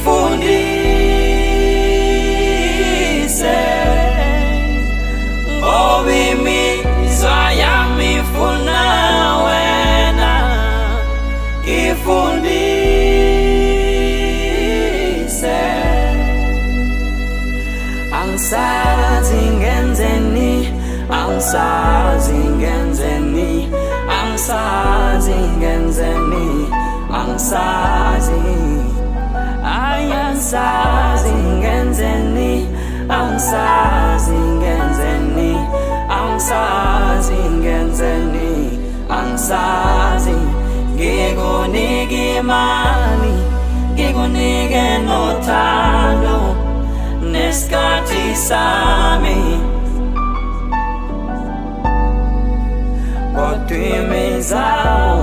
ngifundise ngoba imizwa yami ifuna wena ngifundise angisazi ngenzeni angisazi ngenzeni angisazi ngenzeni angisazi angisazi ngenzeni angisazi ngenzeni angisazi ngenzeni angisazi ngikunike imali ngikunike nothando nesikhathi sami kodwa imizwa